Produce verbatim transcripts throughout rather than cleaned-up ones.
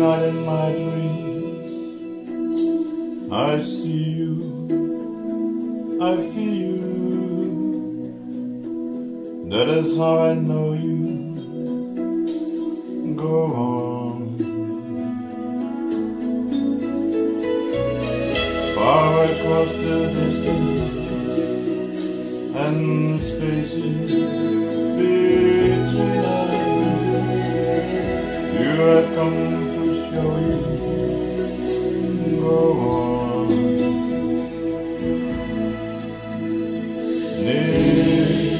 night in my dreams I see you, I feel you. That is how I know you. Go on. Far across the distance and spaces between us, you have come to show you. Go on. Near,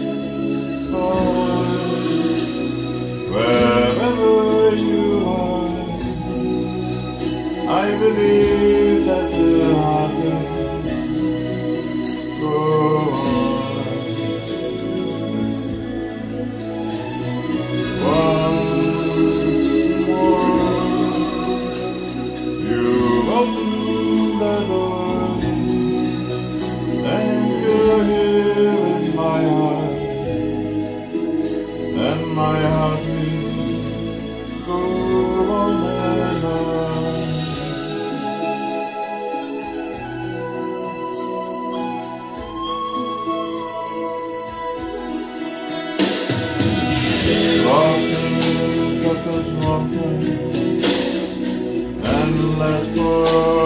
far, wherever you are, I believe that the heart will go on. Once more, you open the door, and you're here in my heart, and my heart will go on and on. Walking, cut us walking, and last for